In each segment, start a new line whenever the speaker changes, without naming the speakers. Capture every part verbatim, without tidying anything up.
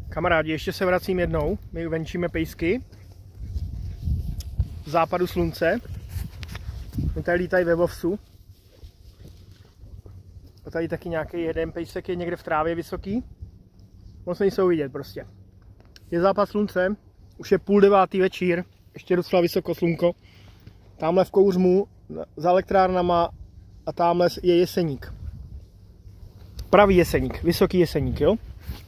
Kamarádi, ještě se vracím jednou. My venčíme pejsky v západu slunce. My tady lítají ve vovsu. A tady taky nějaký jeden pejsek je někde v trávě vysoký. Moc nejsou vidět prostě. Je západ slunce, už je půl devátý večír, ještě docela vysoko slunko. Tamhle v Kouřmu za elektrárnama a tamhle je Jeseník. Pravý Jeseník, vysoký Jeseník, jo?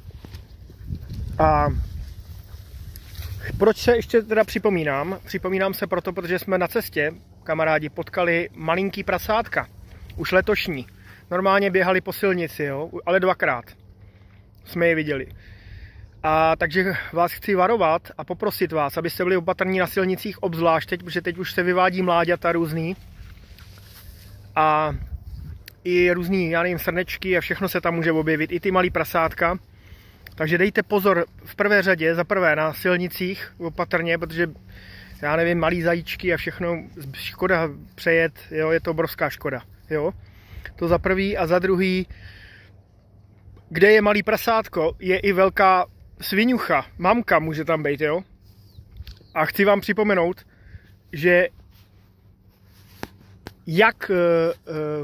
A proč se ještě teda připomínám? Připomínám se proto, protože jsme na cestě, kamarádi, potkali malinký prasátka, už letošní. Normálně běhali po silnici, jo? Ale dvakrát jsme je viděli. A takže vás chci varovat a poprosit vás, abyste byli opatrní na silnicích, obzvlášť teď, protože teď už se vyvádí mláďata různý. A i různý, já nevím, srnečky a všechno se tam může objevit, i ty malý prasátka. Takže dejte pozor v prvé řadě, za prvé na silnicích opatrně, protože já nevím, malý zajíčky a všechno, škoda přejet, jo, je to obrovská škoda, jo. To za prvý a za druhý, kde je malý prasátko, je i velká sviňucha, mamka může tam být, jo. A chci vám připomenout, že jak uh, uh,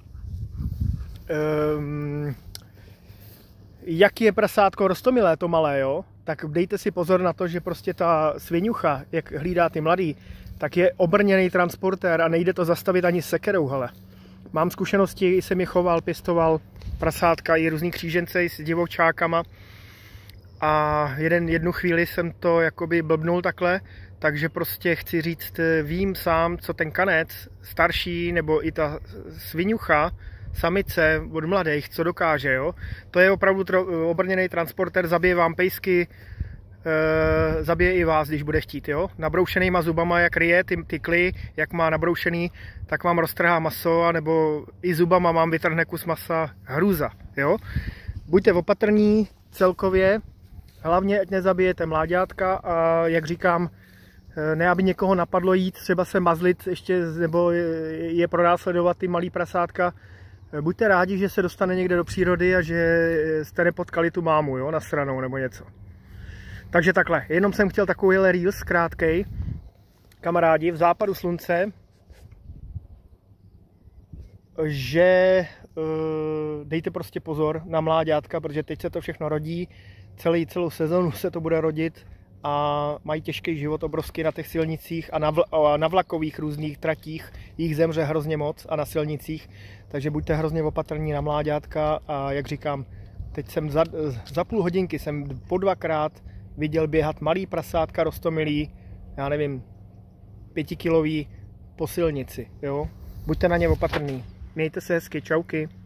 um, jak je prasátko roztomilé, to malé, jo, tak dejte si pozor na to, že prostě ta sviňucha, jak hlídá ty mladý, tak je obrněný transportér a nejde to zastavit ani sekerou, hele. Mám zkušenosti, jsem je choval, pěstoval prasátka i různý křížence s divočákama a jeden, jednu chvíli jsem to jakoby blbnul takhle, takže prostě chci říct, vím sám, co ten kanec, starší nebo i ta sviňucha, samice od mladých, co dokáže, jo. To je opravdu obrněný transporter, zabije vám pejsky, e, zabije i vás, když bude chtít, jo. Nabroušenýma zubama, jak ryje ty tykly, jak má nabroušený, tak vám roztrhá maso, nebo i zubama vám vytrhne kus masa, hrůza, jo. Buďte opatrní celkově, hlavně ať nezabijete mláďátka a jak říkám, ne aby někoho napadlo jít, třeba se mazlit ještě, nebo je pronásledovat ty malý prasátka. Buďte rádi, že se dostane někde do přírody a že jste nepotkali tu mámu, jo, na stranou nebo něco. Takže takhle, jenom jsem chtěl takový reels krátkej. Kamarádi, v západu slunce, že uh, dejte prostě pozor na mláďátka, protože teď se to všechno rodí, celý, celou sezonu se to bude rodit a mají těžký život obrovský na těch silnicích a na, vl a na vlakových různých tratích, jich zemře hrozně moc a na silnicích, takže buďte hrozně opatrní na mláďátka a jak říkám, teď jsem za, za půl hodinky jsem po dvakrát viděl běhat malý prasátka roztomilý, já nevím, pětikilový po silnici, jo, buďte na ně opatrní, mějte se hezky, čauky.